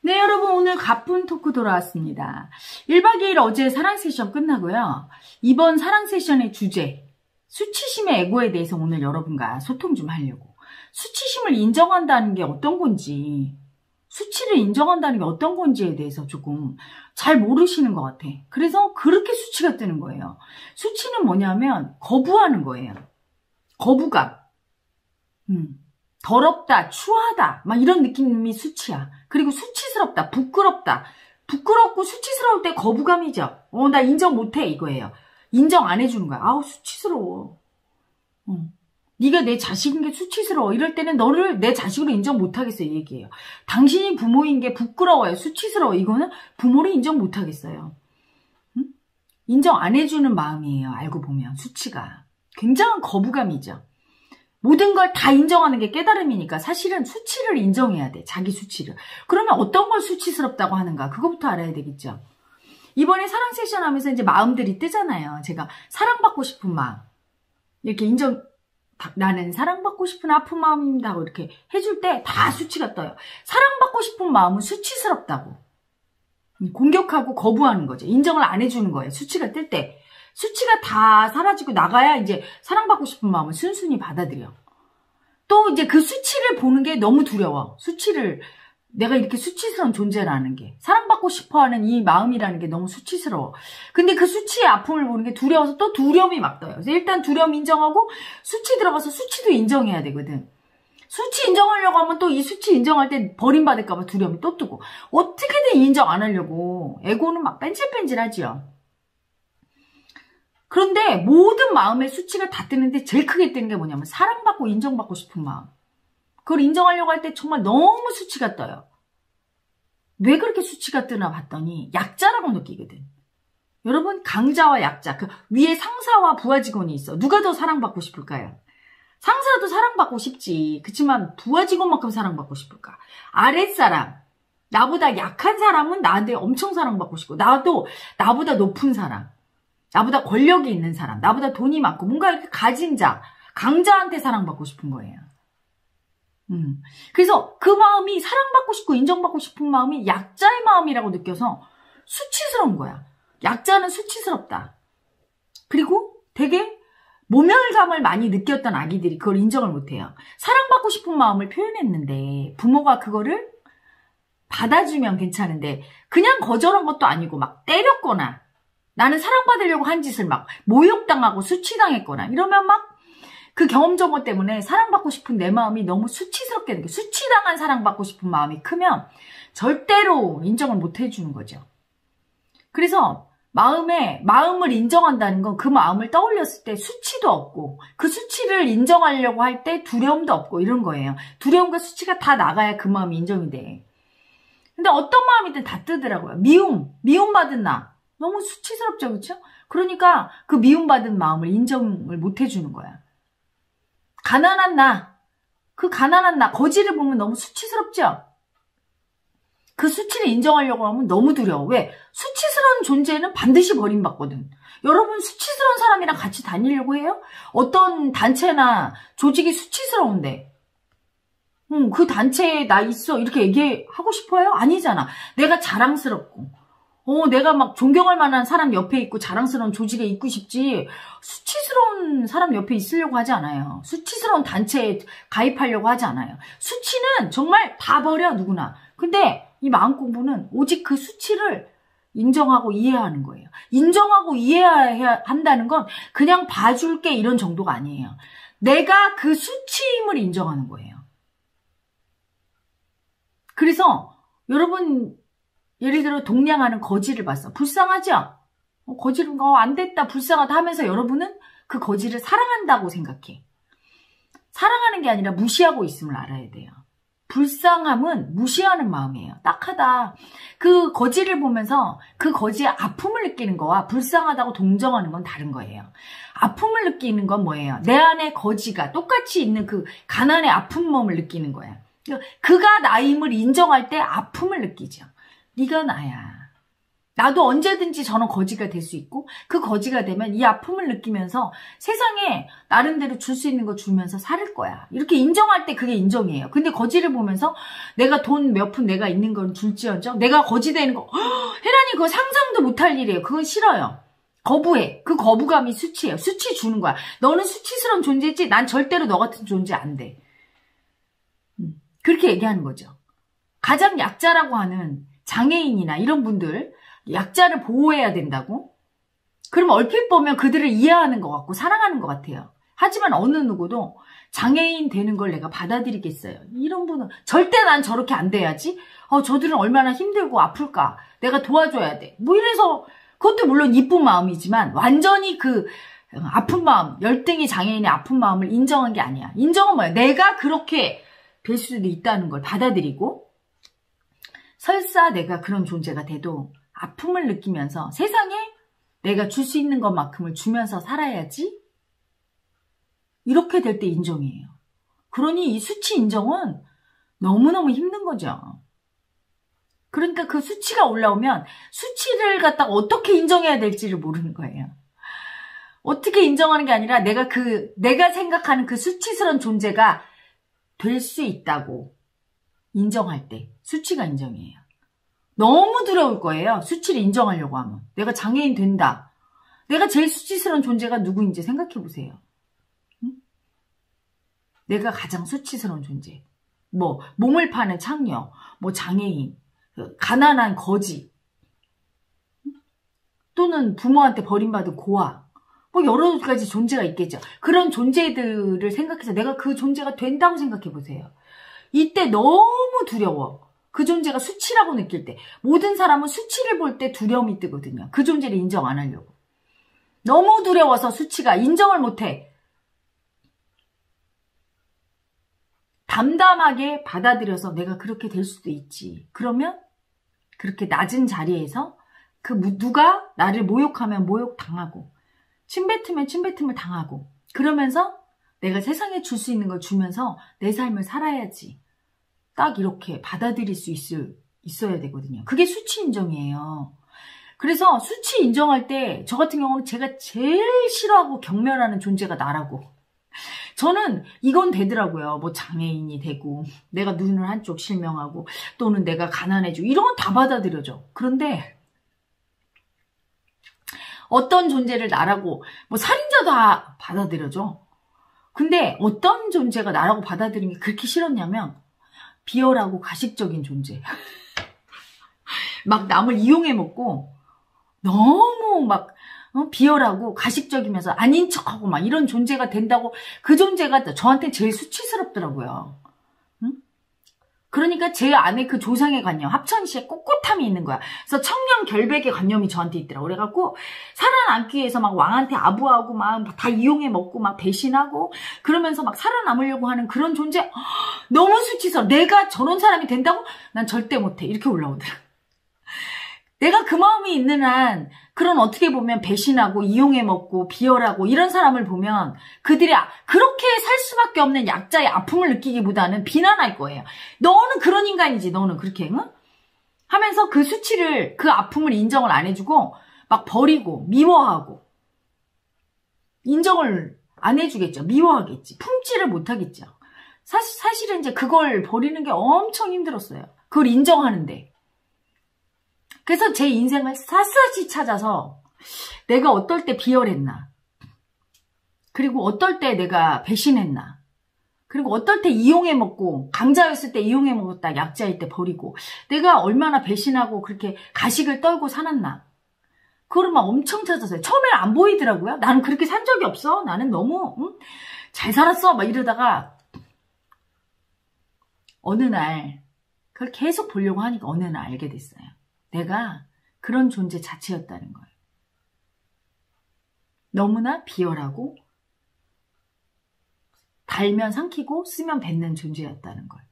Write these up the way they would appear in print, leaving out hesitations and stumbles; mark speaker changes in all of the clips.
Speaker 1: 네, 여러분 오늘 가쁜 토크 돌아왔습니다. 1박 2일 어제 사랑 세션 끝나고요. 이번 사랑 세션의 주제, 수치심의 애고에 대해서 오늘 여러분과 소통 좀 하려고. 수치심을 인정한다는 게 어떤 건지, 수치를 인정한다는 게 어떤 건지에 대해서 조금 잘 모르시는 것 같아. 그래서 그렇게 수치가 뜨는 거예요. 수치는 뭐냐면 거부하는 거예요. 거부감. 더럽다, 추하다, 막 이런 느낌이 수치야. 그리고 수치스럽다, 부끄럽다. 부끄럽고 수치스러울 때 거부감이죠. 나 인정 못해, 이거예요. 인정 안 해주는 거야. 아우, 수치스러워. 네가 내 자식인 게 수치스러워. 이럴 때는 너를 내 자식으로 인정 못하겠어요, 이 얘기예요. 당신이 부모인 게 부끄러워요, 수치스러워. 이거는 부모를 인정 못하겠어요. 인정 안 해주는 마음이에요, 알고 보면. 수치가. 굉장한 거부감이죠. 모든 걸 다 인정하는 게 깨달음이니까 사실은 수치를 인정해야 돼. 자기 수치를. 그러면 어떤 걸 수치스럽다고 하는가? 그거부터 알아야 되겠죠. 이번에 사랑 세션 하면서 이제 마음들이 뜨잖아요. 제가 사랑받고 싶은 마음. 이렇게 나는 사랑받고 싶은 아픈 마음입니다 하고 이렇게 해줄 때 다 수치가 떠요. 사랑받고 싶은 마음은 수치스럽다고. 공격하고 거부하는 거죠. 인정을 안 해주는 거예요. 수치가 뜰 때. 수치가 다 사라지고 나가야 이제 사랑받고 싶은 마음을 순순히 받아들여. 또 이제 그 수치를 보는 게 너무 두려워. 내가 이렇게 수치스러운 존재라는 게. 사랑받고 싶어 하는 이 마음이라는 게 너무 수치스러워. 근데 그 수치의 아픔을 보는 게 두려워서 또 두려움이 막 떠요. 그래서 일단 두려움 인정하고 수치 들어가서 수치도 인정해야 되거든. 수치 인정하려고 하면 또 이 수치 인정할 때 버림받을까봐 두려움이 또 뜨고. 어떻게든 인정 안 하려고. 에고는 막 뺀질뺀질하지요. 그런데 모든 마음의 수치가 다 뜨는데 제일 크게 뜨는 게 뭐냐면 사랑받고 인정받고 싶은 마음. 그걸 인정하려고 할 때 정말 너무 수치가 떠요. 왜 그렇게 수치가 뜨나 봤더니 약자라고 느끼거든. 여러분, 강자와 약자, 그 위에 상사와 부하 직원이 있어. 누가 더 사랑받고 싶을까요? 상사도 사랑받고 싶지. 그치만 부하 직원만큼 사랑받고 싶을까? 아랫사람, 나보다 약한 사람은 나한테 엄청 사랑받고 싶고, 나도 나보다 높은 사람, 나보다 권력이 있는 사람, 나보다 돈이 많고 뭔가 이렇게 가진 자, 강자한테 사랑받고 싶은 거예요. 그래서 그 마음이 사랑받고 싶고 인정받고 싶은 마음이 약자의 마음이라고 느껴서 수치스러운 거야. 약자는 수치스럽다. 그리고 되게 모멸감을 많이 느꼈던 아기들이 그걸 인정을 못해요. 사랑받고 싶은 마음을 표현했는데 부모가 그거를 받아주면 괜찮은데 그냥 거절한 것도 아니고 막 때렸거나 나는 사랑받으려고 한 짓을 막 모욕당하고 수치당했거나 이러면 막 그 경험 정보 때문에 사랑받고 싶은 내 마음이 너무 수치스럽게 느껴. 수치당한 사랑받고 싶은 마음이 크면 절대로 인정을 못 해주는 거죠. 그래서 마음을 인정한다는 건 그 마음을 떠올렸을 때 수치도 없고 그 수치를 인정하려고 할 때 두려움도 없고 이런 거예요. 두려움과 수치가 다 나가야 그 마음이 인정이 돼. 근데 어떤 마음이든 다 뜨더라고요. 미움받은 나. 너무 수치스럽죠, 그렇죠? 그러니까 그 미움받은 마음을 인정을 못 해주는 거야. 가난한 나, 거지를 보면 너무 수치스럽죠? 그 수치를 인정하려고 하면 너무 두려워. 왜? 수치스러운 존재는 반드시 버림받거든. 여러분 수치스러운 사람이랑 같이 다니려고 해요? 어떤 단체나 조직이 수치스러운데 그 단체에 나 있어 이렇게 얘기하고 싶어요? 아니잖아. 내가 자랑스럽고 내가 막 존경할 만한 사람 옆에 있고 자랑스러운 조직에 있고 싶지 수치스러운 사람 옆에 있으려고 하지 않아요. 수치스러운 단체에 가입하려고 하지 않아요. 수치는 정말 다 버려 누구나. 근데 이 마음 공부는 오직 그 수치를 인정하고 이해하는 거예요. 인정하고 이해해야 한다는 건 그냥 봐줄게 이런 정도가 아니에요. 내가 그 수치임을 인정하는 거예요. 그래서 여러분 예를 들어 동냥하는 거지를 봤어. 불쌍하죠? 거지는 안 됐다 불쌍하다 하면서 여러분은 그 거지를 사랑한다고 생각해. 사랑하는 게 아니라 무시하고 있음을 알아야 돼요. 불쌍함은 무시하는 마음이에요. 딱하다. 그 거지를 보면서 그 거지의 아픔을 느끼는 거와 불쌍하다고 동정하는 건 다른 거예요. 아픔을 느끼는 건 뭐예요? 내 안에 거지가 똑같이 있는 그 가난의 아픈 몸을 느끼는 거예요. 그가 나임을 인정할 때 아픔을 느끼죠. 네가 나야. 나도 언제든지 저런 거지가 될 수 있고 그 거지가 되면 이 아픔을 느끼면서 세상에 나름대로 줄 수 있는 거 주면서 살 거야. 이렇게 인정할 때 그게 인정이에요. 근데 거지를 보면서 내가 돈 몇 푼 내가 있는 건 줄지언정 내가 거지 되는 거 혜란이 그거 상상도 못할 일이에요. 그건 싫어요. 거부해. 그 거부감이 수치예요. 수치 주는 거야. 너는 수치스러운 존재지 난 절대로 너 같은 존재 안 돼. 그렇게 얘기하는 거죠. 가장 약자라고 하는 장애인이나 이런 분들 약자를 보호해야 된다고? 그럼 얼핏 보면 그들을 이해하는 것 같고 사랑하는 것 같아요. 하지만 어느 누구도 장애인 되는 걸 내가 받아들이겠어요. 이런 분은 절대 난 저렇게 안 돼야지. 저들은 얼마나 힘들고 아플까. 내가 도와줘야 돼. 뭐 이래서 그것도 물론 이쁜 마음이지만 완전히 그 아픈 마음, 열등이 장애인의 아픈 마음을 인정한 게 아니야. 인정은 뭐야? 내가 그렇게 될 수도 있다는 걸 받아들이고 설사 내가 그런 존재가 돼도 아픔을 느끼면서 세상에 내가 줄 수 있는 것만큼을 주면서 살아야지. 이렇게 될 때 인정이에요. 그러니 이 수치 인정은 너무너무 힘든 거죠. 그러니까 그 수치가 올라오면 수치를 갖다가 어떻게 인정해야 될지를 모르는 거예요. 어떻게 인정하는 게 아니라 내가 생각하는 그 수치스러운 존재가 될 수 있다고 인정할 때 수치가 인정이에요. 너무 두려울 거예요. 수치를 인정하려고 하면. 내가 장애인 된다. 내가 제일 수치스러운 존재가 누구인지 생각해 보세요. 응? 내가 가장 수치스러운 존재. 뭐 몸을 파는 창녀, 뭐 장애인, 가난한 거지, 또는 부모한테 버림받은 고아, 뭐 여러 가지 존재가 있겠죠. 그런 존재들을 생각해서 내가 그 존재가 된다고 생각해 보세요. 이때 너무 두려워. 그 존재가 수치라고 느낄 때. 모든 사람은 수치를 볼 때 두려움이 뜨거든요. 그 존재를 인정 안 하려고. 너무 두려워서 수치가 인정을 못해. 담담하게 받아들여서 내가 그렇게 될 수도 있지. 그러면 그렇게 낮은 자리에서 누가 나를 모욕하면 모욕당하고 침뱉으면 침뱉음을 당하고 그러면서 내가 세상에 줄 수 있는 걸 주면서 내 삶을 살아야지. 딱 이렇게 받아들일 수 있어야 되거든요. 그게 수치 인정이에요. 그래서 수치 인정할 때 저 같은 경우는 제가 제일 싫어하고 경멸하는 존재가 나라고. 저는 이건 되더라고요. 뭐 장애인이 되고 내가 눈을 한쪽 실명하고 또는 내가 가난해지고 이런 건 다 받아들여져. 그런데 어떤 존재를 나라고 뭐 살인자도 다 받아들여져. 근데 어떤 존재가 나라고 받아들이는 게 그렇게 싫었냐면 비열하고 가식적인 존재. 막 남을 이용해 먹고 너무 막 비열하고 가식적이면서 아닌 척하고 막 이런 존재가 된다고 그 존재가 저한테 제일 수치스럽더라고요. 응? 그러니까 제 안에 그 조상의 관념, 합천시에 꼿꼿함이 있는 거야. 그래서 청년 결백의 관념이 저한테 있더라고. 그래갖고 살아남기 위해서 막 왕한테 아부하고 막 다 이용해 먹고 막 배신하고 그러면서 막 살아남으려고 하는 그런 존재. 너무 수치스러워. 내가 저런 사람이 된다고? 난 절대 못해. 이렇게 올라오더라. 내가 그 마음이 있는 한 그런 어떻게 보면 배신하고 이용해 먹고 비열하고 이런 사람을 보면 그들이 그렇게 살 수밖에 없는 약자의 아픔을 느끼기보다는 비난할 거예요. 너는 그런 인간이지. 너는 그렇게 응? 하면서 그 수치를 그 아픔을 인정을 안 해주고 막 버리고 미워하고 인정을 안 해주겠죠. 미워하겠지. 품지를 못하겠죠. 사실은 이제 그걸 버리는 게 엄청 힘들었어요. 그걸 인정하는데. 그래서 제 인생을 샅샅이 찾아서 내가 어떨 때 비열했나, 그리고 어떨 때 내가 배신했나, 그리고 어떨 때 이용해 먹고 강자였을 때 이용해 먹었다 약자일 때 버리고 내가 얼마나 배신하고 그렇게 가식을 떨고 살았나, 그걸 막 엄청 찾았어요. 처음에는 안 보이더라고요. 나는 그렇게 산 적이 없어. 나는 너무 잘 살았어 막 이러다가 어느 날 그걸 계속 보려고 하니까 어느 날 알게 됐어요. 내가 그런 존재 자체였다는 거예요. 너무나 비열하고 달면 삼키고 쓰면 뱉는 존재였다는 걸.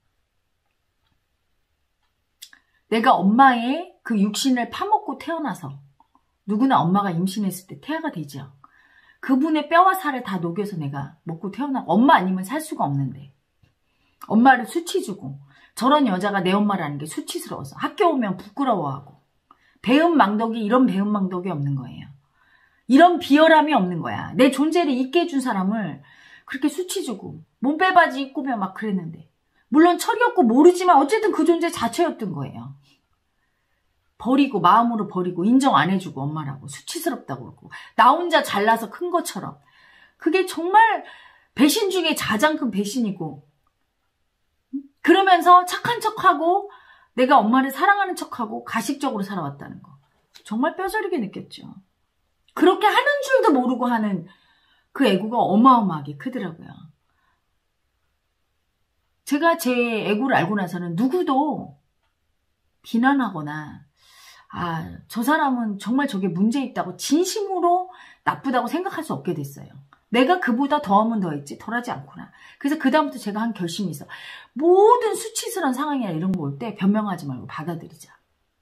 Speaker 1: 내가 엄마의 그 육신을 파먹고 태어나서 누구나 엄마가 임신했을 때 태아가 되죠. 그분의 뼈와 살을 다 녹여서 내가 먹고 태어나고 엄마 아니면 살 수가 없는데 엄마를 수치 주고 저런 여자가 내 엄마라는 게 수치스러워서 학교 오면 부끄러워하고 배은망덕이 이런 배은망덕이 없는 거예요. 이런 비열함이 없는 거야. 내 존재를 잊게 해준 사람을 그렇게 수치 주고 몸빼바지 입고며 막 그랬는데, 물론 철이었고 모르지만 어쨌든 그 존재 자체였던 거예요. 버리고, 마음으로 버리고, 인정 안 해주고, 엄마라고 수치스럽다고 그러고, 나 혼자 잘나서 큰 것처럼. 그게 정말 배신 중에 가장 큰 배신이고, 그러면서 착한 척하고 내가 엄마를 사랑하는 척하고 가식적으로 살아왔다는 거. 정말 뼈저리게 느꼈죠. 그렇게 하는 줄도 모르고 하는 그 애고가 어마어마하게 크더라고요. 제가 제 애고를 알고 나서는 누구도 비난하거나 저 사람은 정말 저게 문제 있다고 진심으로 나쁘다고 생각할 수 없게 됐어요. 내가 그보다 더하면 더했지 덜하지 않구나. 그래서 그다음부터 제가 한 결심이 있어. 모든 수치스러운 상황이나 이런 거 올 때 변명하지 말고 받아들이자.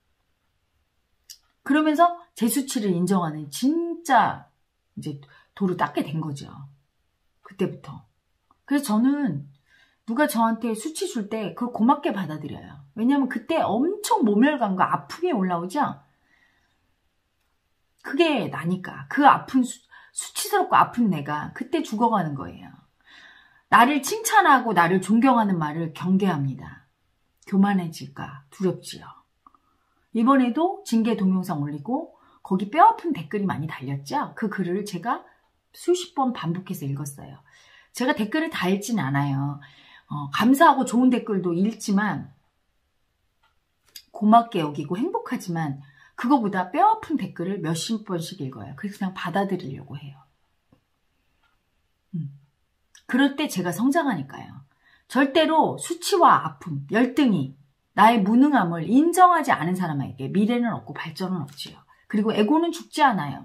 Speaker 1: 그러면서 제 수치를 인정하는 진짜 이제 도를 닦게 된 거죠. 그때부터. 그래서 저는 누가 저한테 수치 줄 때 그걸 고맙게 받아들여요. 왜냐하면 그때 엄청 모멸감과 아픔이 올라오죠. 그게 나니까. 그 아픈 수치스럽고 아픈 내가 그때 죽어가는 거예요. 나를 칭찬하고 나를 존경하는 말을 경계합니다. 교만해질까 두렵지요. 이번에도 징계 동영상 올리고 거기 뼈아픈 댓글이 많이 달렸죠. 그 글을 제가 수십 번 반복해서 읽었어요. 제가 댓글을 다 읽진 않아요. 감사하고 좋은 댓글도 읽지만 고맙게 여기고 행복하지만 그거보다 뼈아픈 댓글을 몇십 번씩 읽어요. 그래서 그냥 받아들이려고 해요. 그럴 때 제가 성장하니까요. 절대로 수치와 아픔, 열등이 나의 무능함을 인정하지 않은 사람에게 미래는 없고 발전은 없지요. 그리고 에고는 죽지 않아요.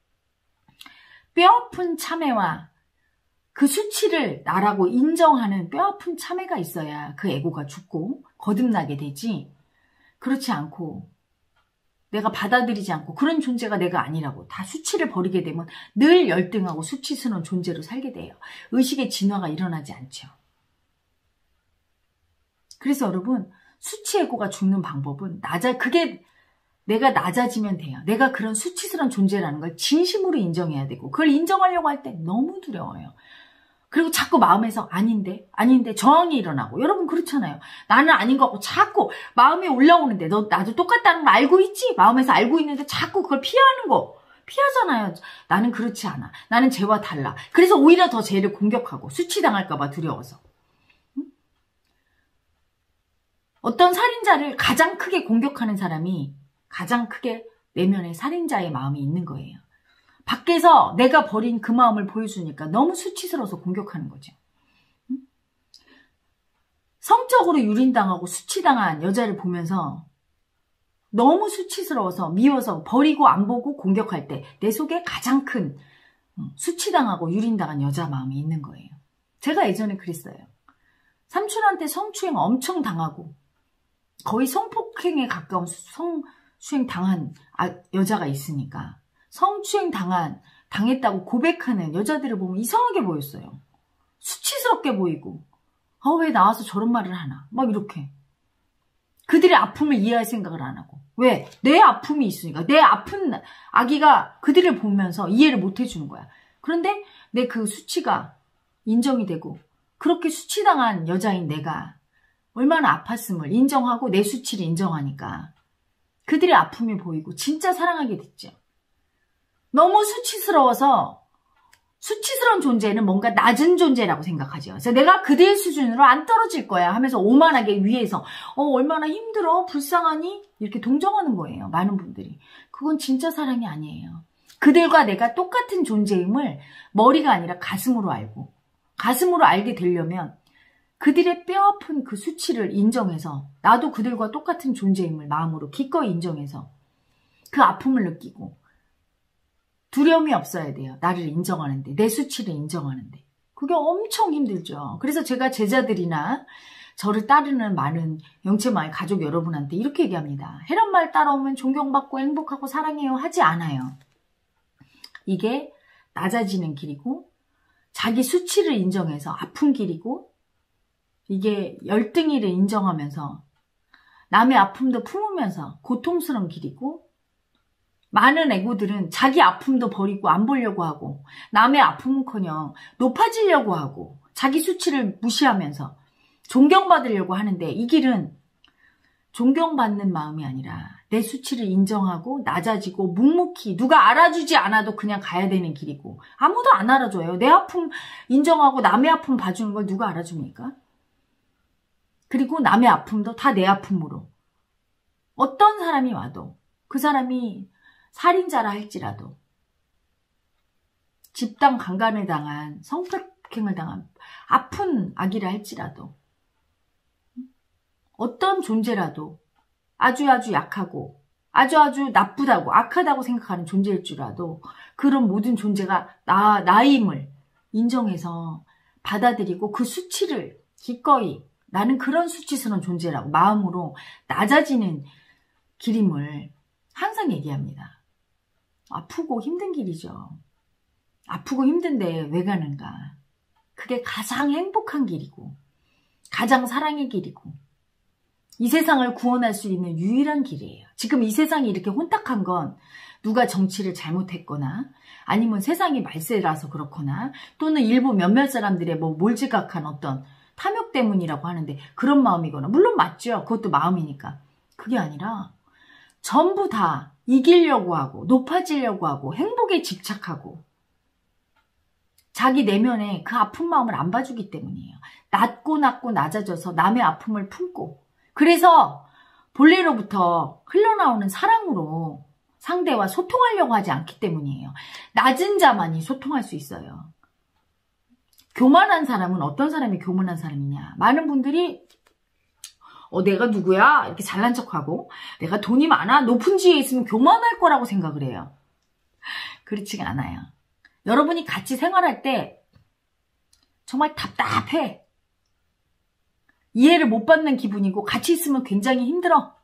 Speaker 1: 뼈아픈 참회와 그 수치를 나라고 인정하는 뼈아픈 참회가 있어야 그 에고가 죽고 거듭나게 되지. 그렇지 않고 내가 받아들이지 않고 그런 존재가 내가 아니라고 다 수치를 버리게 되면 늘 열등하고 수치스러운 존재로 살게 돼요. 의식의 진화가 일어나지 않죠. 그래서 여러분 수치 에고가 죽는 방법은 그게 내가 낮아지면 돼요. 내가 그런 수치스러운 존재라는 걸 진심으로 인정해야 되고 그걸 인정하려고 할 때 너무 두려워요. 그리고 자꾸 마음에서 아닌데 저항이 일어나고 여러분 그렇잖아요. 나는 아닌 것 같고 자꾸 마음이 올라오는데 너 나도 똑같다는 걸 알고 있지? 마음에서 알고 있는데 자꾸 그걸 피하는 거. 피하잖아요. 나는 그렇지 않아. 나는 쟤와 달라. 그래서 오히려 더 쟤를 공격하고 수치당할까 봐 두려워서. 어떤 살인자를 가장 크게 공격하는 사람이 가장 크게 내면에 살인자의 마음이 있는 거예요. 밖에서 내가 버린 그 마음을 보여주니까 너무 수치스러워서 공격하는 거죠. 성적으로 유린당하고 수치당한 여자를 보면서 너무 수치스러워서 미워서 버리고 안 보고 공격할 때 내 속에 가장 큰 수치당하고 유린당한 여자 마음이 있는 거예요. 제가 예전에 그랬어요. 삼촌한테 성추행 엄청 당하고 거의 성폭행에 가까운 성추행 당한 여자가 있으니까 성추행 당했다고 고백하는 여자들을 보면 이상하게 보였어요. 수치스럽게 보이고 왜 나와서 저런 말을 하나 막 이렇게 그들의 아픔을 이해할 생각을 안 하고 왜? 내 아픔이 있으니까 내 아픈 아기가 그들을 보면서 이해를 못 해주는 거야. 그런데 내 그 수치가 인정이 되고 그렇게 수치당한 여자인 내가 얼마나 아팠음을 인정하고 내 수치를 인정하니까 그들의 아픔이 보이고 진짜 사랑하게 됐죠. 너무 수치스러워서 수치스러운 존재는 뭔가 낮은 존재라고 생각하죠. 그래서 내가 그들 수준으로 안 떨어질 거야 하면서 오만하게 위에서 얼마나 힘들어 불쌍하니 이렇게 동정하는 거예요. 많은 분들이. 그건 진짜 사랑이 아니에요. 그들과 내가 똑같은 존재임을 머리가 아니라 가슴으로 알고 가슴으로 알게 되려면 그들의 뼈아픈 그 수치를 인정해서 나도 그들과 똑같은 존재임을 마음으로 기꺼이 인정해서 그 아픔을 느끼고 두려움이 없어야 돼요. 나를 인정하는데 내 수치를 인정하는데 그게 엄청 힘들죠. 그래서 제가 제자들이나 저를 따르는 많은 영체마을 가족 여러분한테 이렇게 얘기합니다. 헤란말 따라오면 존경받고 행복하고 사랑해요 하지 않아요. 이게 낮아지는 길이고 자기 수치를 인정해서 아픈 길이고 이게 열등이를 인정하면서 남의 아픔도 품으면서 고통스러운 길이고 많은 에고들은 자기 아픔도 버리고 안 보려고 하고 남의 아픔은커녕 높아지려고 하고 자기 수치를 무시하면서 존경받으려고 하는데 이 길은 존경받는 마음이 아니라 내 수치를 인정하고 낮아지고 묵묵히 누가 알아주지 않아도 그냥 가야 되는 길이고 아무도 안 알아줘요. 내 아픔 인정하고 남의 아픔 봐주는 걸 누가 알아줍니까? 그리고 남의 아픔도 다 내 아픔으로 어떤 사람이 와도 그 사람이 살인자라 할지라도 집단 강간을 당한 성폭행을 당한 아픈 아기라 할지라도 어떤 존재라도 아주 약하고 아주 나쁘다고 악하다고 생각하는 존재일 줄라도 그런 모든 존재가 나임을 인정해서 받아들이고 그 수치를 기꺼이 나는 그런 수치스러운 존재라고 마음으로 낮아지는 길임을 항상 얘기합니다. 아프고 힘든 길이죠. 아프고 힘든데 왜 가는가? 그게 가장 행복한 길이고 가장 사랑의 길이고 이 세상을 구원할 수 있는 유일한 길이에요. 지금 이 세상이 이렇게 혼탁한 건 누가 정치를 잘못했거나 아니면 세상이 말세라서 그렇거나 또는 일부 몇몇 사람들의 몰지각한 어떤 탐욕 때문이라고 하는데 그런 마음이거나 물론 맞죠. 그것도 마음이니까. 그게 아니라 전부 다 이기려고 하고 높아지려고 하고 행복에 집착하고 자기 내면에 그 아픈 마음을 안 봐주기 때문이에요. 낮고 낮아져서 남의 아픔을 품고 그래서 본래로부터 흘러나오는 사랑으로 상대와 소통하려고 하지 않기 때문이에요. 낮은 자만이 소통할 수 있어요. 교만한 사람은 어떤 사람이 교만한 사람이냐. 많은 분들이 내가 누구야? 이렇게 잘난 척하고 내가 돈이 많아? 높은 지위에 있으면 교만할 거라고 생각을 해요. 그렇지가 않아요. 여러분이 같이 생활할 때 정말 답답해. 이해를 못 받는 기분이고 같이 있으면 굉장히 힘들어.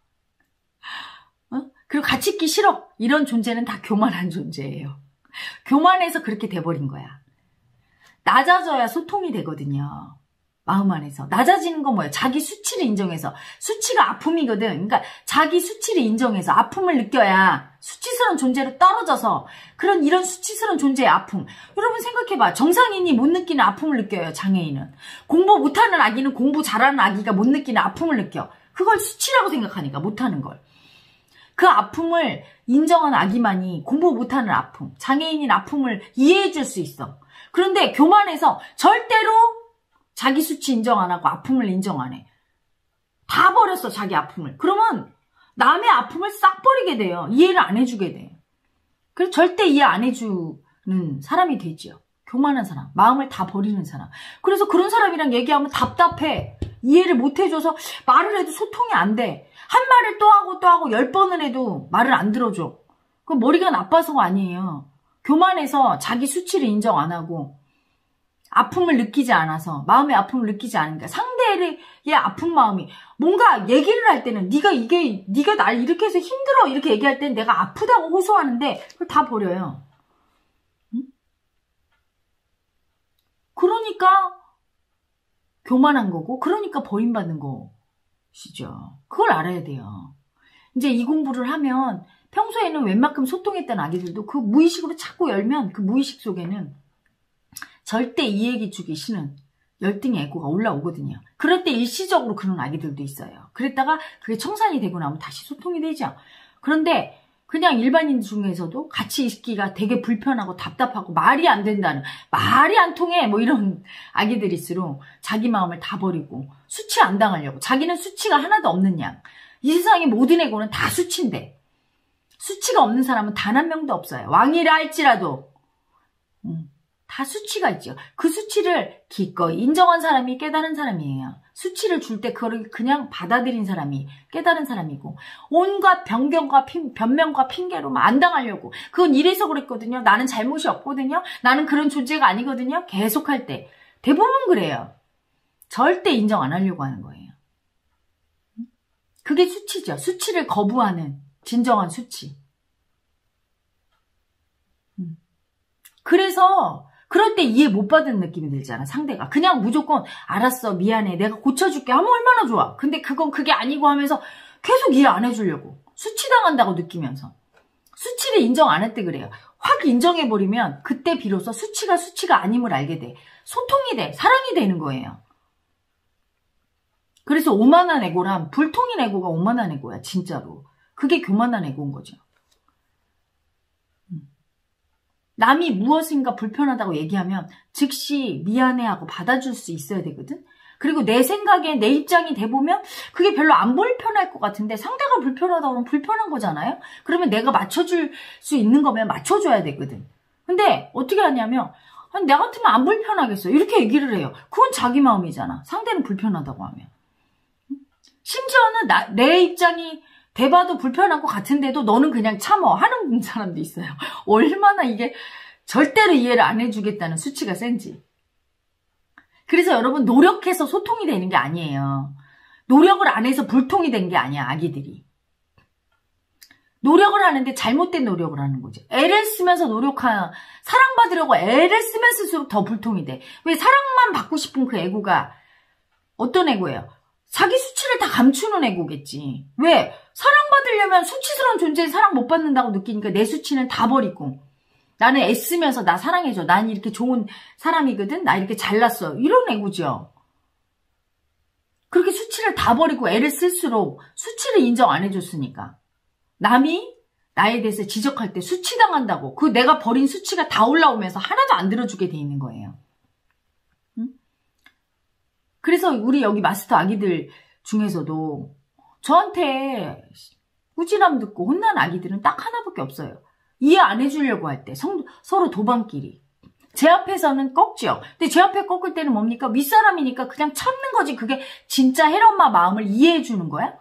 Speaker 1: 그리고 같이 있기 싫어. 이런 존재는 다 교만한 존재예요. 교만해서 그렇게 돼버린 거야. 낮아져야 소통이 되거든요. 마음 안에서. 낮아지는 건 뭐예요? 자기 수치를 인정해서. 수치가 아픔이거든. 그러니까 자기 수치를 인정해서 아픔을 느껴야 수치스러운 존재로 떨어져서 이런 수치스러운 존재의 아픔. 여러분 생각해봐. 정상인이 못 느끼는 아픔을 느껴요. 장애인은. 공부 못하는 아기는 공부 잘하는 아기가 못 느끼는 아픔을 느껴. 그걸 수치라고 생각하니까 못하는 걸. 그 아픔을 인정한 아기만이 공부 못하는 아픔, 장애인인 아픔을 이해해 줄 수 있어. 그런데 교만해서 절대로 자기 수치 인정 안 하고 아픔을 인정 안 해. 다 버렸어, 자기 아픔을. 그러면 남의 아픔을 싹 버리게 돼요. 이해를 안 해주게 돼. 그래서 절대 이해 안 해주는 사람이 되지요. 교만한 사람, 마음을 다 버리는 사람. 그래서 그런 사람이랑 얘기하면 답답해. 이해를 못 해줘서 말을 해도 소통이 안 돼. 한 말을 또 하고 10번을 해도 말을 안 들어줘. 그럼 머리가 나빠서가 아니에요. 교만해서 자기 수치를 인정 안 하고 아픔을 느끼지 않아서 마음의 아픔을 느끼지 않으니까 상대의 아픈 마음이 뭔가 얘기를 할 때는 네가 날 이렇게 해서 힘들어 이렇게 얘기할 때는 내가 아프다고 호소하는데 그걸 다 버려요. 응? 그러니까 교만한 거고 그러니까 버림받는 것이죠. 그걸 알아야 돼요. 이제 이 공부를 하면 평소에는 웬만큼 소통했던 아기들도 그 무의식으로 자꾸 열면 그 무의식 속에는 절대 이해기 주기 싫은 열등의 에고가 올라오거든요. 그럴 때 일시적으로 그런 아기들도 있어요. 그랬다가 그게 청산이 되고 나면 다시 소통이 되죠. 그런데 그냥 일반인 중에서도 같이 있기가 되게 불편하고 답답하고 말이 안 된다는, 말이 안 통해 이런 아기들일수록 자기 마음을 다 버리고 수치 안 당하려고, 자기는 수치가 하나도 없는 양. 이 세상의 모든 에고는 다 수치인데 수치가 없는 사람은 단 한 명도 없어요. 왕이라 할지라도 다 수치가 있죠. 그 수치를 기꺼이 인정한 사람이 깨달은 사람이에요. 수치를 줄 때 그걸 그냥 받아들인 사람이 깨달은 사람이고, 온갖 변명과 핑계로 안 당하려고, 그건 이래서 그랬거든요. 나는 잘못이 없거든요. 나는 그런 존재가 아니거든요. 계속할 때 대부분 그래요. 절대 인정 안 하려고 하는 거예요. 그게 수치죠. 수치를 거부하는 진정한 수치. 그래서 그럴 때 이해 못 받는 느낌이 들잖아, 상대가. 그냥 무조건 알았어, 미안해, 내가 고쳐줄게 하면 얼마나 좋아. 근데 그건 그게 아니고 하면서 계속 이해 안 해주려고. 수치당한다고 느끼면서. 수치를 수치를 인정 안 할 때 그래요. 확 인정해버리면 그때 비로소 수치가 아님을 알게 돼. 소통이 돼. 사랑이 되는 거예요. 그래서 오만한 에고란 불통인 에고가 오만한 에고야. 진짜로. 그게 교만한 에고인 거죠. 남이 무엇인가 불편하다고 얘기하면 즉시 미안해하고 받아줄 수 있어야 되거든. 그리고 내 생각에 내 입장이 돼보면 그게 별로 안 불편할 것 같은데 상대가 불편하다고 하면 불편한 거잖아요. 그러면 내가 맞춰줄 수 있는 거면 맞춰줘야 되거든. 근데 어떻게 하냐면 아니, 나 같으면 안 불편하겠어. 이렇게 얘기를 해요. 그건 자기 마음이잖아. 상대는 불편하다고 하면. 심지어는 내 입장이 돼봐도 불편한 것 같은데도 너는 그냥 참어 하는 사람도 있어요. 얼마나 이게 절대로 이해를 안 해주겠다는 수치가 센지. 그래서 여러분 노력해서 소통이 되는 게 아니에요. 노력을 안 해서 불통이 된 게 아니야. 아기들이. 노력을 하는데 잘못된 노력을 하는 거지. 애를 쓰면서 사랑받으려고 애를 쓰면 쓸수록 더 불통이 돼. 왜 사랑만 받고 싶은 그 애고가 어떤 애고예요? 자기 수치를 다 감추는 애고겠지. 왜? 사랑받으려면 수치스러운 존재에 사랑 못 받는다고 느끼니까 내 수치는 다 버리고 나는 애쓰면서 나 사랑해줘. 난 이렇게 좋은 사람이거든. 나 이렇게 잘났어. 이런 애고죠. 그렇게 수치를 다 버리고 애를 쓸수록 수치를 인정 안 해줬으니까 남이 나에 대해서 지적할 때 수치당한다고 그 내가 버린 수치가 다 올라오면서 하나도 안 들어주게 돼 있는 거예요. 그래서 우리 여기 마스터 아기들 중에서도 저한테 꾸지람 듣고 혼난 아기들은 딱 하나밖에 없어요. 이해 안 해주려고 할 때 서로 도방끼리. 제 앞에서는 꺾죠. 근데 제 앞에 꺾을 때는 뭡니까? 윗사람이니까 그냥 참는 거지. 그게 진짜 혜엄마 마음을 이해해 주는 거야?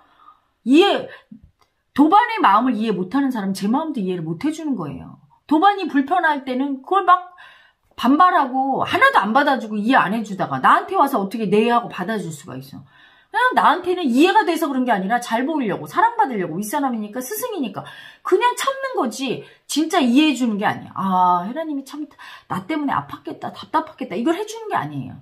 Speaker 1: 도반의 마음을 이해 못하는 사람은 제 마음도 이해를 못 해주는 거예요. 도반이 불편할 때는 그걸 막 반발하고 하나도 안 받아주고 이해 안 해주다가 나한테 와서 어떻게 내하고 받아줄 수가 있어. 그냥 나한테는 이해가 돼서 그런 게 아니라 잘 보이려고 사랑받으려고 윗사람이니까 스승이니까 그냥 참는 거지 진짜 이해해 주는 게 아니야. 아 혜라님이 참 나 때문에 아팠겠다 답답했겠다 이걸 해주는 게 아니에요.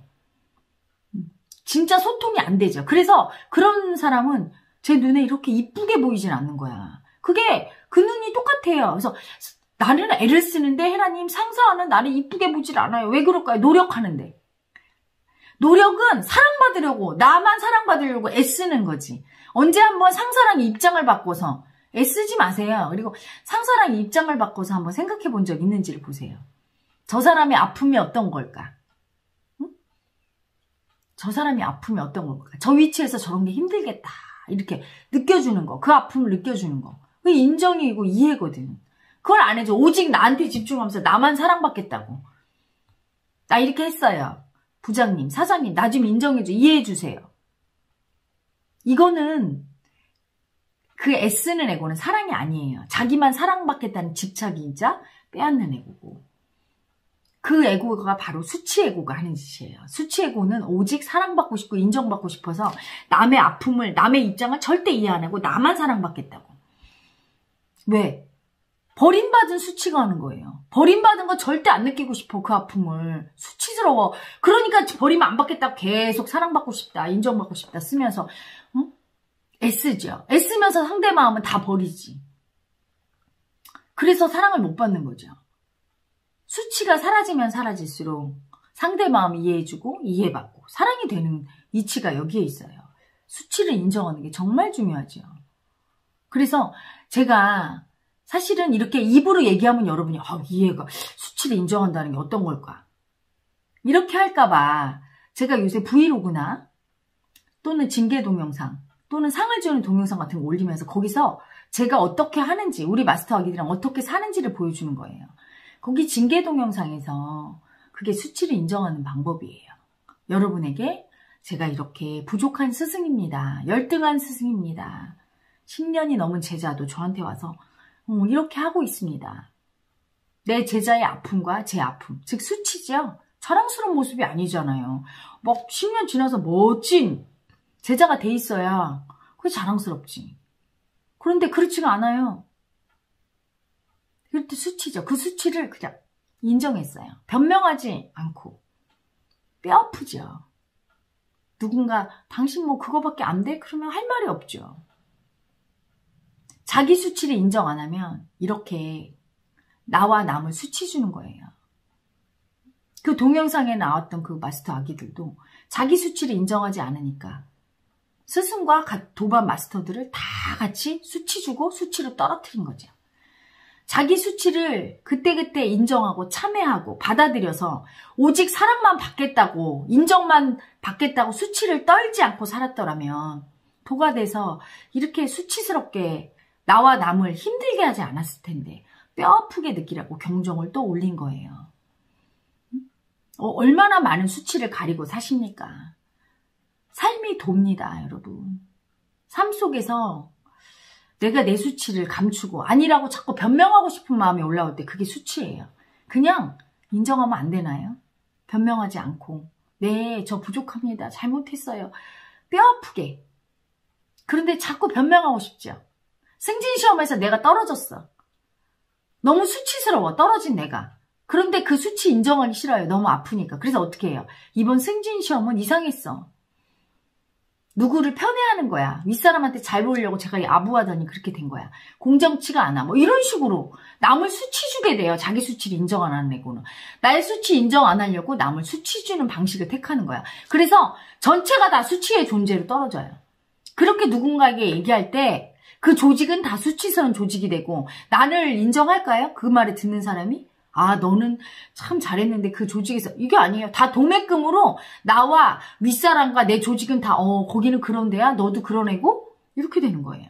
Speaker 1: 진짜 소통이 안 되죠. 그래서 그런 사람은 제 눈에 이렇게 이쁘게 보이진 않는 거야. 그게 그 눈이 똑같아요. 그래서 나는 애를 쓰는데 혜라님 상사는 나를 이쁘게 보질 않아요. 왜 그럴까요? 노력하는데. 노력은 사랑받으려고 나만 사랑받으려고 애쓰는 거지. 언제 한번 상사랑 입장을 바꿔서 애쓰지 마세요. 그리고 상사랑 입장을 바꿔서 한번 생각해 본 적 있는지를 보세요. 저 사람의 아픔이 어떤 걸까? 응? 저 사람이 아픔이 어떤 걸까? 저 위치에서 저런 게 힘들겠다. 이렇게 느껴주는 거. 그 아픔을 느껴주는 거. 그게 인정이고 이해거든. 그걸 안 해줘. 오직 나한테 집중하면서 나만 사랑받겠다고. 나 이렇게 했어요. 부장님, 사장님, 나 좀 인정해줘. 이해해주세요. 이거는 그 애쓰는 애고는 사랑이 아니에요. 자기만 사랑받겠다는 집착이자 빼앗는 애고고. 그 애고가 바로 수치 애고가 하는 짓이에요. 수치 애고는 오직 사랑받고 싶고 인정받고 싶어서 남의 아픔을, 남의 입장을 절대 이해 안 하고 나만 사랑받겠다고. 왜? 버림받은 수치가 하는 거예요. 버림받은 거 절대 안 느끼고 싶어. 그 아픔을. 수치스러워. 그러니까 버리면 안 받겠다고 계속 사랑받고 싶다. 인정받고 싶다 쓰면서 응? 애쓰죠. 애쓰면서 상대 마음은 다 버리지. 그래서 사랑을 못 받는 거죠. 수치가 사라지면 사라질수록 상대 마음 이해해주고 이해받고 사랑이 되는 이치가 여기에 있어요. 수치를 인정하는 게 정말 중요하죠. 그래서 제가 사실은 이렇게 입으로 얘기하면 여러분이 이해가 수치를 인정한다는 게 어떤 걸까? 이렇게 할까봐 제가 요새 브이로그나 또는 징계 동영상 또는 상을 주는 동영상 같은 거 올리면서 거기서 제가 어떻게 하는지 우리 마스터 아기들이랑 어떻게 사는지를 보여주는 거예요. 거기 징계 동영상에서 그게 수치를 인정하는 방법이에요. 여러분에게 제가 이렇게 부족한 스승입니다. 열등한 스승입니다. 10년이 넘은 제자도 저한테 와서 이렇게 하고 있습니다. 내 제자의 아픔과 제 아픔, 즉 수치죠. 자랑스러운 모습이 아니잖아요. 막 10년 지나서 멋진 제자가 돼 있어야 그게 자랑스럽지. 그런데 그렇지가 않아요. 그럴 때 수치죠. 그 수치를 그냥 인정했어요. 변명하지 않고. 뼈 아프죠. 누군가 당신 뭐 그거밖에 안 돼? 그러면 할 말이 없죠. 자기 수치를 인정 안 하면 이렇게 나와 남을 수치 주는 거예요. 그 동영상에 나왔던 그 마스터 아기들도 자기 수치를 인정하지 않으니까 스승과 도반 마스터들을 다 같이 수치 주고 수치로 떨어뜨린 거죠. 자기 수치를 그때그때 인정하고 참회하고 받아들여서 오직 사랑만 받겠다고 인정만 받겠다고 수치를 떨지 않고 살았더라면 도가 돼서 이렇게 수치스럽게 나와 남을 힘들게 하지 않았을 텐데 뼈아프게 느끼라고 경종을 또 올린 거예요. 얼마나 많은 수치를 가리고 사십니까? 삶이 돕니다, 여러분. 삶 속에서 내가 내 수치를 감추고 아니라고 자꾸 변명하고 싶은 마음이 올라올 때 그게 수치예요. 그냥 인정하면 안 되나요? 변명하지 않고 네, 저 부족합니다. 잘못했어요. 뼈아프게. 그런데 자꾸 변명하고 싶죠. 승진시험에서 내가 떨어졌어. 너무 수치스러워, 떨어진 내가. 그런데 그 수치 인정하기 싫어요. 너무 아프니까. 그래서 어떻게 해요? 이번 승진시험은 이상했어. 누구를 편애하는 거야. 윗사람한테 잘 보이려고 제가 아부하더니 그렇게 된 거야. 공정치가 않아. 뭐 이런 식으로 남을 수치 주게 돼요. 자기 수치를 인정 안 하는 애고는. 나의 수치 인정 안 하려고 남을 수치 주는 방식을 택하는 거야. 그래서 전체가 다 수치의 존재로 떨어져요. 그렇게 누군가에게 얘기할 때 그 조직은 다 수치스러운 조직이 되고 나를 인정할까요? 그 말을 듣는 사람이? 아, 너는 참 잘했는데 그 조직에서 이게 아니에요. 다 도매금으로 나와 윗사람과 내 조직은 다 거기는 그런 데야? 너도 그런 애고? 이렇게 되는 거예요.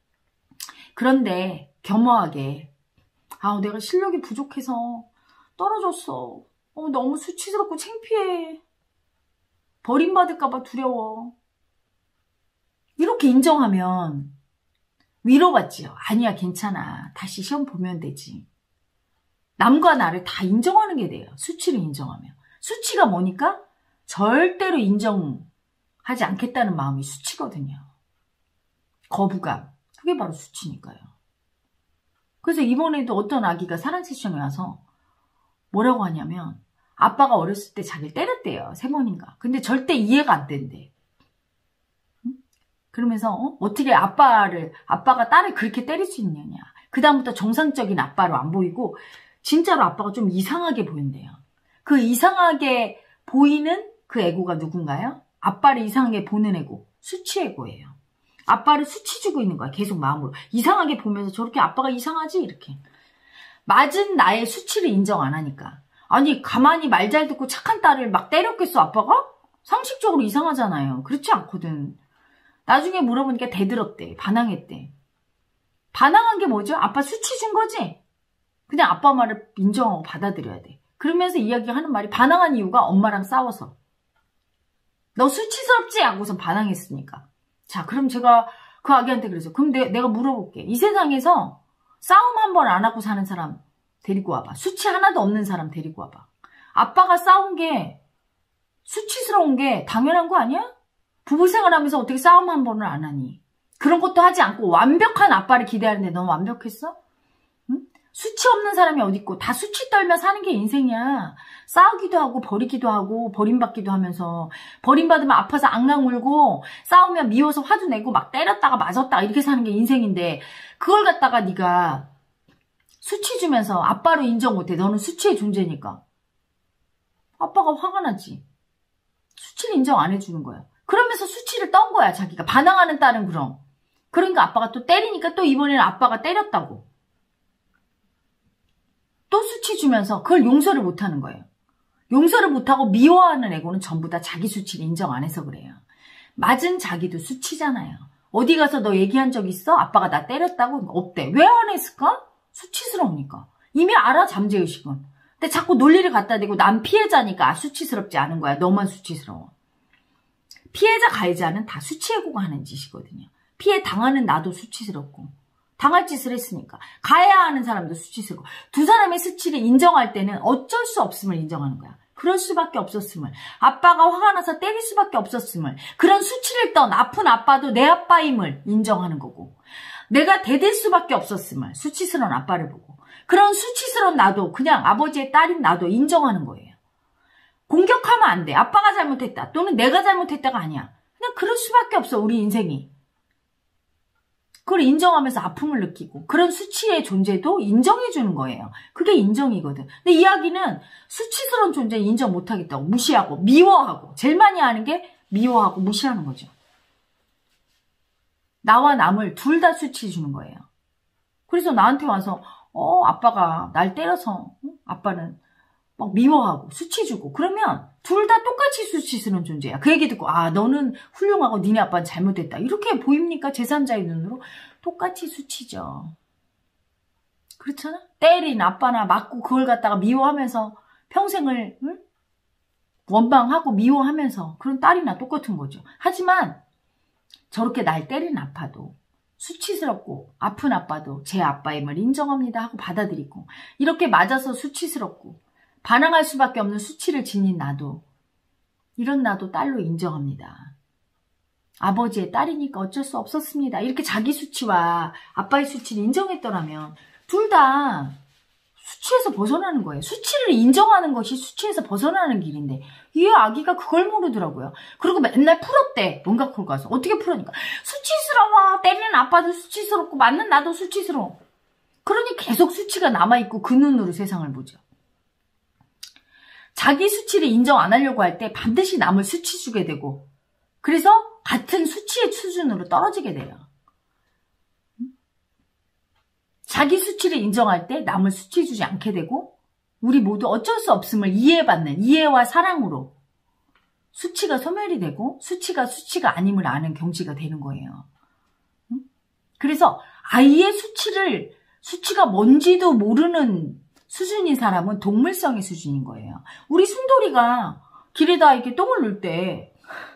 Speaker 1: 그런데 겸허하게 내가 실력이 부족해서 떨어졌어. 너무 수치스럽고 창피해. 버림받을까 봐 두려워. 이렇게 인정하면 위로받지요. 아니야, 괜찮아. 다시 시험 보면 되지. 남과 나를 다 인정하는 게 돼요. 수치를 인정하면. 수치가 뭐니까? 절대로 인정하지 않겠다는 마음이 수치거든요. 거부감. 그게 바로 수치니까요. 그래서 이번에도 어떤 아기가 사랑 세션에 와서 뭐라고 하냐면 아빠가 어렸을 때 자기를 때렸대요. 3번인가. 근데 절대 이해가 안 된대. 그러면서 어떻게 아빠가 딸을 그렇게 때릴 수 있느냐. 그 다음부터 정상적인 아빠로 안 보이고 진짜로 아빠가 좀 이상하게 보인대요. 그 이상하게 보이는 그 에고가 누군가요? 아빠를 이상하게 보는 에고. 수치 에고예요. 아빠를 수치 주고 있는 거야. 계속 마음으로. 이상하게 보면서 저렇게 아빠가 이상하지? 이렇게. 맞은 나의 수치를 인정 안 하니까. 아니 가만히 말 잘 듣고 착한 딸을 막 때렸겠어 아빠가? 상식적으로 이상하잖아요. 그렇지 않거든. 나중에 물어보니까 대들었대. 반항했대. 반항한 게 뭐죠? 아빠 수치 준 거지? 그냥 아빠 말을 인정하고 받아들여야 돼. 그러면서 이야기하는 말이 반항한 이유가 엄마랑 싸워서. 너 수치스럽지? 하고서 반항했으니까. 자, 그럼 제가 그 아기한테 그래서 그럼 내가 물어볼게. 이 세상에서 싸움 한 번 안 하고 사는 사람 데리고 와봐. 수치 하나도 없는 사람 데리고 와봐. 아빠가 싸운 게 수치스러운 게 당연한 거 아니야? 부부 생활하면서 어떻게 싸움 한 번을 안 하니? 그런 것도 하지 않고 완벽한 아빠를 기대하는데 너무 완벽했어? 응? 수치 없는 사람이 어딨고 다 수치 떨며 사는 게 인생이야. 싸우기도 하고 버리기도 하고 버림받기도 하면서 버림받으면 아파서 앙앙 울고 싸우면 미워서 화도 내고 막 때렸다가 맞았다가 이렇게 사는 게 인생인데 그걸 갖다가 네가 수치 주면서 아빠로 인정 못해. 너는 수치의 존재니까. 아빠가 화가 나지. 수치를 인정 안 해주는 거야. 그러면서 수치를 떤 거야, 자기가. 반항하는 딸은 그럼. 그러니까 아빠가 또 때리니까 또 이번에는 아빠가 때렸다고. 또 수치 주면서 그걸 용서를 못하는 거예요. 용서를 못하고 미워하는 애고는 전부 다 자기 수치를 인정 안 해서 그래요. 맞은 자기도 수치잖아요. 어디 가서 너 얘기한 적 있어? 아빠가 나 때렸다고? 없대. 왜 안 했을까? 수치스러우니까. 이미 알아, 잠재의식은. 근데 자꾸 논리를 갖다 대고 난 피해자니까 수치스럽지 않은 거야. 너만 수치스러워. 피해자 가해자는 다 수치해고가 하는 짓이거든요. 피해 당하는 나도 수치스럽고 당할 짓을 했으니까 가해하는 사람도 수치스럽고 두 사람의 수치를 인정할 때는 어쩔 수 없음을 인정하는 거야. 그럴 수밖에 없었음을. 아빠가 화가 나서 때릴 수밖에 없었음을. 그런 수치를 떤 아픈 아빠도 내 아빠임을 인정하는 거고 내가 대들 수밖에 없었음을. 수치스러운 아빠를 보고 그런 수치스러운 나도 그냥 아버지의 딸인 나도 인정하는 거예요. 공격하면 안 돼. 아빠가 잘못했다. 또는 내가 잘못했다가 아니야. 그냥 그럴 수밖에 없어. 우리 인생이. 그걸 인정하면서 아픔을 느끼고 그런 수치의 존재도 인정해주는 거예요. 그게 인정이거든. 근데 이야기는 수치스러운 존재 인정 못하겠다고 무시하고 미워하고 제일 많이 하는 게 미워하고 무시하는 거죠. 나와 남을 둘 다 수치 주는 거예요. 그래서 나한테 와서 아빠가 날 때려서 아빠는 막 미워하고 수치 주고 그러면 둘 다 똑같이 수치스러운 존재야. 그 얘기 듣고 너는 훌륭하고 니네 아빠는 잘못됐다. 이렇게 보입니까? 제3자의 눈으로? 똑같이 수치죠. 그렇잖아? 때린 아빠나 맞고 그걸 갖다가 미워하면서 평생을 원망하고 미워하면서 그런 딸이나 똑같은 거죠. 하지만 저렇게 날 때린 아빠도 수치스럽고 아픈 아빠도 제 아빠임을 인정합니다 하고 받아들이고 이렇게 맞아서 수치스럽고 반항할 수밖에 없는 수치를 지닌 나도 이런 나도 딸로 인정합니다. 아버지의 딸이니까 어쩔 수 없었습니다. 이렇게 자기 수치와 아빠의 수치를 인정했더라면 둘 다 수치에서 벗어나는 거예요. 수치를 인정하는 것이 수치에서 벗어나는 길인데 이 아기가 그걸 모르더라고요. 그리고 맨날 풀었대. 뭔가 가서 어떻게 풀으니까 수치스러워. 때리는 아빠도 수치스럽고 맞는 나도 수치스러워. 그러니 계속 수치가 남아있고 그 눈으로 세상을 보죠. 자기 수치를 인정 안 하려고 할 때 반드시 남을 수치 주게 되고 그래서 같은 수치의 수준으로 떨어지게 돼요. 자기 수치를 인정할 때 남을 수치 주지 않게 되고 우리 모두 어쩔 수 없음을 이해받는 이해와 사랑으로 수치가 소멸이 되고 수치가 아님을 아는 경지가 되는 거예요. 그래서 아예 수치가 뭔지도 모르는 수준인 사람은 동물성의 수준인 거예요. 우리 순돌이가 길에다 이렇게 똥을 넣을 때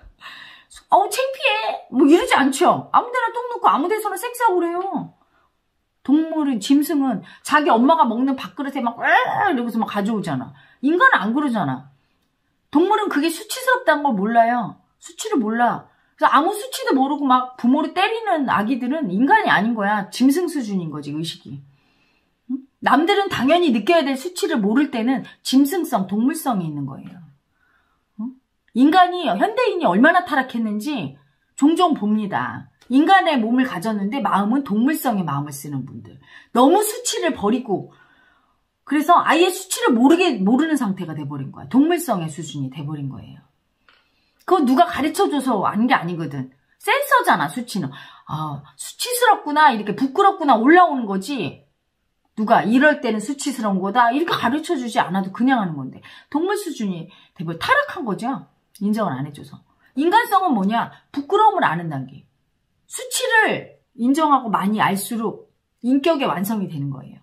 Speaker 1: 창피해 뭐 이러지 않죠. 아무데나 똥 넣고 아무데서나 섹스하고 그래요. 동물은 짐승은 자기 엄마가 먹는 밥그릇에 막 이러고서 막 가져오잖아. 인간은 안 그러잖아. 동물은 그게 수치스럽다는 걸 몰라요. 수치를 몰라. 그래서 아무 수치도 모르고 막 부모를 때리는 아기들은 인간이 아닌 거야. 짐승 수준인 거지 의식이. 남들은 당연히 느껴야 될 수치를 모를 때는 짐승성, 동물성이 있는 거예요. 현대인이 얼마나 타락했는지 종종 봅니다. 인간의 몸을 가졌는데 마음은 동물성의 마음을 쓰는 분들. 너무 수치를 버리고 그래서 아예 수치를 모르는 상태가 돼버린 거야. 동물성의 수준이 돼버린 거예요. 그거 누가 가르쳐줘서 아는 게 아니거든. 센서잖아 수치는. 수치스럽구나 이렇게 부끄럽구나 올라오는 거지. 누가 이럴 때는 수치스러운 거다 이렇게 가르쳐주지 않아도 그냥 하는 건데 동물 수준이 되게 타락한 거죠. 인정을 안 해줘서. 인간성은 뭐냐? 부끄러움을 아는 단계. 수치를 인정하고 많이 알수록 인격의 완성이 되는 거예요.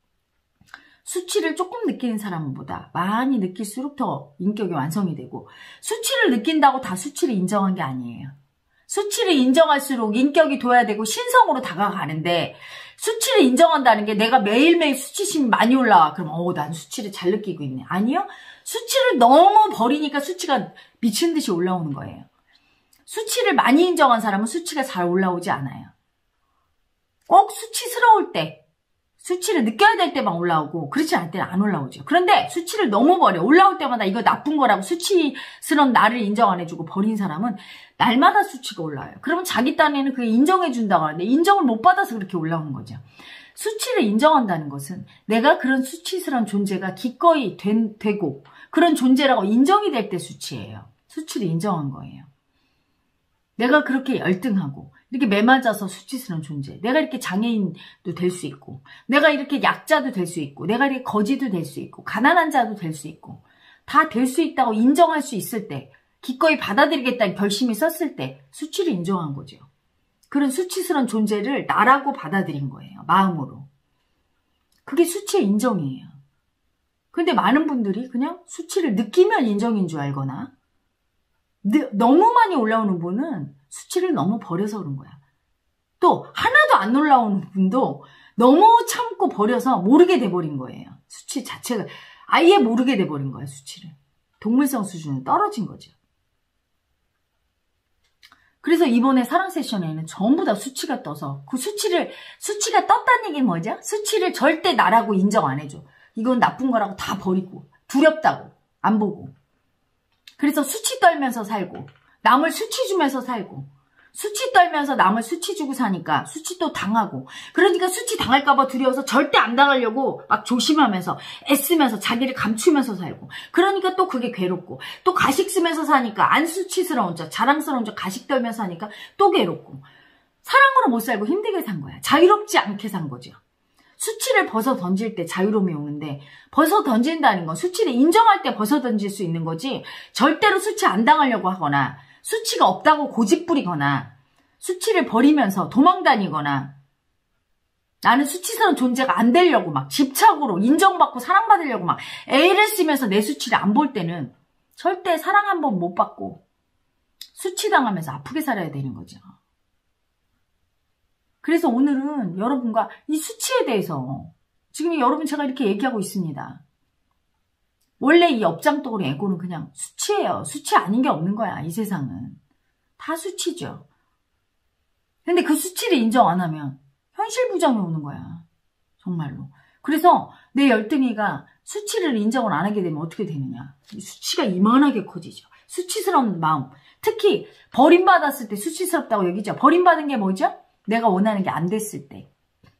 Speaker 1: 수치를 조금 느끼는 사람보다 많이 느낄수록 더 인격의 완성이 되고 수치를 느낀다고 다 수치를 인정한 게 아니에요. 수치를 인정할수록 인격이 둬야 되고 신성으로 다가가는데 수치를 인정한다는 게 내가 매일매일 수치심이 많이 올라와. 그럼 난 수치를 잘 느끼고 있네. 아니요. 수치를 너무 버리니까 수치가 미친 듯이 올라오는 거예요. 수치를 많이 인정한 사람은 수치가 잘 올라오지 않아요. 꼭 수치스러울 때, 수치를 느껴야 될 때만 올라오고 그렇지 않을 때는 안 올라오죠. 그런데 수치를 너무 버려. 올라올 때마다 이거 나쁜 거라고 수치스러운 나를 인정 안 해주고 버린 사람은 날마다 수치가 올라와요. 그러면 자기 딴에는 그게 인정해 준다고 하는데 인정을 못 받아서 그렇게 올라오는 거죠. 수치를 인정한다는 것은 내가 그런 수치스러운 존재가 기꺼이 되고 그런 존재라고 인정이 될 때 수치예요. 수치를 인정한 거예요. 내가 그렇게 열등하고 이렇게 매맞아서 수치스러운 존재. 내가 이렇게 장애인도 될 수 있고 내가 이렇게 약자도 될 수 있고 내가 이렇게 거지도 될 수 있고 가난한 자도 될 수 있고 다 될 수 있다고 인정할 수 있을 때 기꺼이 받아들이겠다는 결심이 썼을 때 수치를 인정한 거죠. 그런 수치스러운 존재를 나라고 받아들인 거예요. 마음으로. 그게 수치의 인정이에요. 근데 많은 분들이 그냥 수치를 느끼면 인정인 줄 알거나 너무 많이 올라오는 분은 수치를 너무 버려서 그런 거야. 또 하나도 안 올라오는 분도 너무 참고 버려서 모르게 돼버린 거예요. 수치 자체가 아예 모르게 돼버린 거야. 수치를. 동물성 수준은 떨어진 거죠. 그래서 이번에 사랑 세션에는 전부 다 수치가 떠서 그 수치가 떴다는 얘기는 뭐죠? 수치를 절대 나라고 인정 안 해줘. 이건 나쁜 거라고 다 버리고 두렵다고 안 보고 그래서 수치 떨면서 살고 남을 수치 주면서 살고 수치 떨면서 남을 수치 주고 사니까 수치 또 당하고, 그러니까 수치 당할까봐 두려워서 절대 안 당하려고 막 조심하면서 애쓰면서 자기를 감추면서 살고, 그러니까 또 그게 괴롭고, 또 가식 쓰면서 사니까 안 수치스러운 척 자랑스러운 척 가식 떨면서 사니까 또 괴롭고, 사랑으로 못 살고 힘들게 산 거야. 자유롭지 않게 산 거죠. 수치를 벗어 던질 때 자유로움이 오는데, 벗어 던진다는 건 수치를 인정할 때 벗어 던질 수 있는 거지, 절대로 수치 안 당하려고 하거나 수치가 없다고 고집부리거나 수치를 버리면서 도망다니거나 나는 수치스러운 존재가 안 되려고 막 집착으로 인정받고 사랑받으려고 막 애를 쓰면서 내 수치를 안 볼 때는 절대 사랑 한 번 못 받고 수치당하면서 아프게 살아야 되는 거죠. 그래서 오늘은 여러분과 이 수치에 대해서, 지금 여러분 제가 이렇게 얘기하고 있습니다. 원래 이 업장떡으로 에고는 그냥 수치예요. 수치 아닌 게 없는 거야. 이 세상은 다 수치죠. 근데 그 수치를 인정 안 하면 현실 부정이 오는 거야. 정말로. 그래서 내 열등이가 수치를 인정을 안 하게 되면 어떻게 되느냐. 수치가 이만하게 커지죠. 수치스러운 마음. 특히 버림받았을 때 수치스럽다고 얘기죠. 버림받은 게 뭐죠? 내가 원하는 게 안 됐을 때.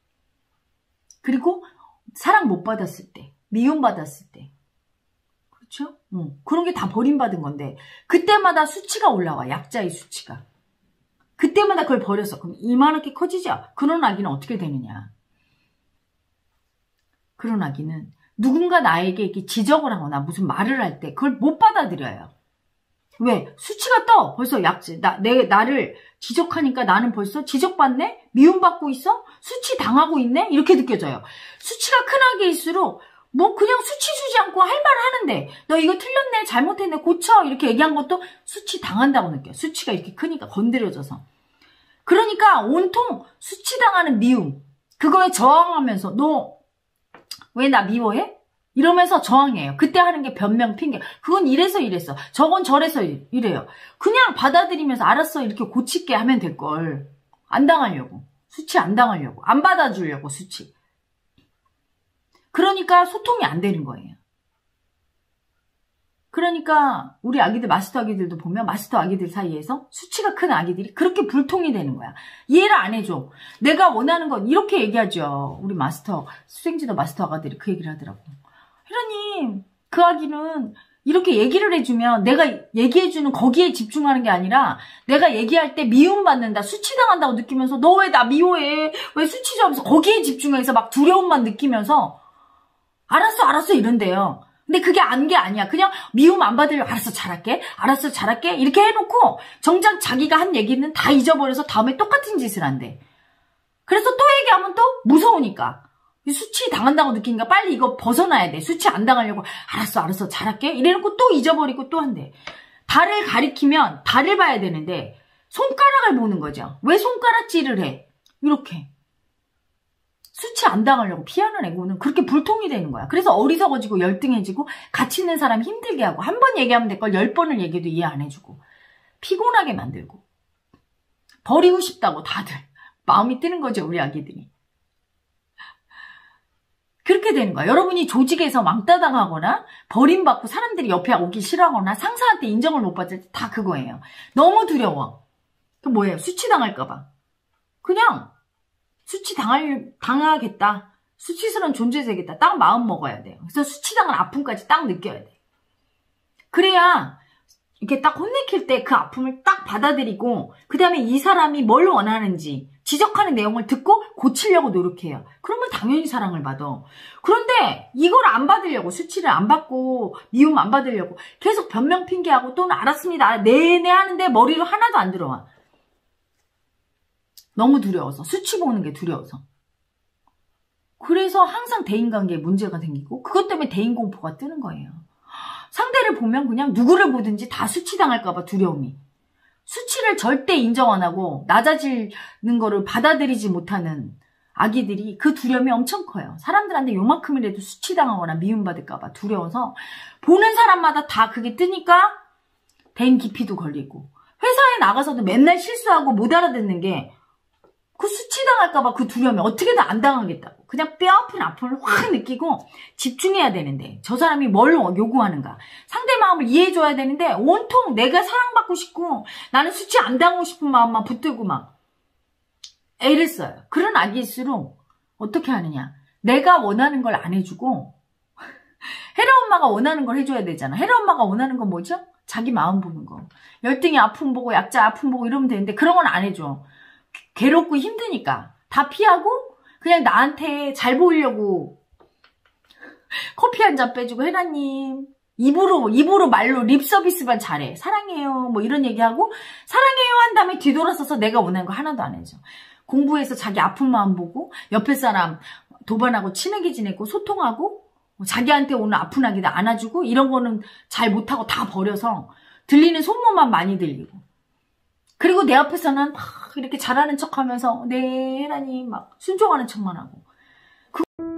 Speaker 1: 그리고 사랑 못 받았을 때. 미움받았을 때. 그렇죠? 그런 게 다 버림받은 건데, 그때마다 수치가 올라와. 약자의 수치가. 그때마다 그걸 버렸어. 그럼 이만하게 커지죠? 그런 아기는 어떻게 되느냐. 그런 아기는 누군가 나에게 이렇게 지적을 하거나 무슨 말을 할 때 그걸 못 받아들여요. 왜? 수치가 떠. 벌써 약자. 나를 지적하니까 나는 벌써 지적받네? 미움받고 있어? 수치 당하고 있네? 이렇게 느껴져요. 수치가 큰 아기일수록 뭐 그냥 수치 주지 않고 할 말을 하는데, 너 이거 틀렸네, 잘못했네, 고쳐, 이렇게 얘기한 것도 수치 당한다고 느껴요. 수치가 이렇게 크니까 건드려져서. 그러니까 온통 수치 당하는 미움, 그거에 저항하면서 너 왜 나 미워해? 이러면서 저항해요. 그때 하는 게 변명, 핑계. 그건 이래서 이랬어, 저건 저래서 이래요. 그냥 받아들이면서 알았어, 이렇게 고칠게 하면 될걸. 안 당하려고. 수치 안 당하려고. 안 받아주려고, 수치. 그러니까 소통이 안 되는 거예요. 그러니까 우리 아기들, 마스터 아기들도 보면 마스터 아기들 사이에서 수치가 큰 아기들이 그렇게 불통이 되는 거야. 이해를 안 해줘. 내가 원하는 건 이렇게 얘기하죠. 우리 마스터, 수생지도 마스터 아가들이 그 얘기를 하더라고. 혜라님, 그 아기는 이렇게 얘기를 해주면 내가 얘기해주는 거기에 집중하는 게 아니라 내가 얘기할 때 미움받는다, 수치당한다고 느끼면서 너 왜 나 미워해? 왜 수치져? 하면서 거기에 집중해서 막 두려움만 느끼면서 알았어 이런데요. 근데 그게 아니야. 그냥 미움 안 받으려고 알았어 잘할게 이렇게 해놓고 정작 자기가 한 얘기는 다 잊어버려서 다음에 똑같은 짓을 한대. 그래서 또 얘기하면 또 무서우니까, 수치 당한다고 느끼니까 빨리 이거 벗어나야 돼. 수치 안 당하려고 알았어 잘할게 이래놓고 또 잊어버리고 또 한대. 달을 가리키면 달을 봐야 되는데 손가락을 보는 거죠. 왜 손가락질을 해? 이렇게. 수치 안 당하려고 피하는 에고는 그렇게 불통이 되는 거야. 그래서 어리석어지고 열등해지고 같이 있는 사람 힘들게 하고, 한 번 얘기하면 될 걸 10번을 얘기해도 이해 안 해주고 피곤하게 만들고 버리고 싶다고 다들 마음이 뜨는 거죠. 우리 아기들이. 그렇게 되는 거야. 여러분이 조직에서 왕따당하거나 버림받고 사람들이 옆에 오기 싫어하거나 상사한테 인정을 못 받을 때 다 그거예요. 너무 두려워. 그 뭐예요? 수치 당할까 봐. 그냥 수치 당하겠다. 수치스러운 존재 되겠다. 딱 마음 먹어야 돼요. 그래서 수치당한 아픔까지 딱 느껴야 돼. 그래야 이렇게 딱 혼내킬 때 그 아픔을 딱 받아들이고, 그 다음에 이 사람이 뭘 원하는지 지적하는 내용을 듣고 고치려고 노력해요. 그러면 당연히 사랑을 받아. 그런데 이걸 안 받으려고, 수치를 안 받고 미움 안 받으려고 계속 변명 핑계하고 또는 알았습니다, 네네 하는데 머리로 하나도 안 들어와. 너무 두려워서, 수치 보는 게 두려워서. 그래서 항상 대인관계에 문제가 생기고 그것 때문에 대인공포가 뜨는 거예요. 상대를 보면 그냥 누구를 보든지 다 수치당할까 봐 두려움이. 수치를 절대 인정 안 하고 낮아지는 거를 받아들이지 못하는 아기들이 그 두려움이 엄청 커요. 사람들한테 요만큼이라도 수치당하거나 미움받을까 봐 두려워서 보는 사람마다 다 그게 뜨니까 대인 기피도 걸리고, 회사에 나가서도 맨날 실수하고 못 알아듣는 게 그 수치당할까봐 그 두려움이 어떻게든 안 당하겠다고. 그냥 뼈아픈 아픔을 확 느끼고 집중해야 되는데 저 사람이 뭘 요구하는가. 상대 마음을 이해해줘야 되는데 온통 내가 사랑받고 싶고 나는 수치 안 당하고 싶은 마음만 붙들고 막 애를 써요. 그런 아기일수록 어떻게 하느냐. 내가 원하는 걸 안 해주고 혜라 엄마가 원하는 걸 해줘야 되잖아. 혜라 엄마가 원하는 건 뭐죠? 자기 마음 보는 거. 열등이 아픔 보고 약자 아픔 보고 이러면 되는데 그런 건 안 해줘. 괴롭고 힘드니까 다 피하고 그냥 나한테 잘 보이려고 커피 한 잔 빼주고 혜라님 입으로 말로 립 서비스만 잘해. 사랑해요 뭐 이런 얘기하고 사랑해요 한 다음에 뒤돌아서서 내가 원하는 거 하나도 안 해줘. 공부해서 자기 아픈 마음 보고 옆에 사람 도반하고 친하게 지내고 소통하고 자기한테 오는 아픈 아기도 안아주고 이런 거는 잘 못하고 다 버려서 들리는 소문만 많이 들리고 그리고 내 앞에서는 막 이렇게 잘하는 척하면서 네 혜라님 막 순종하는 척만 하고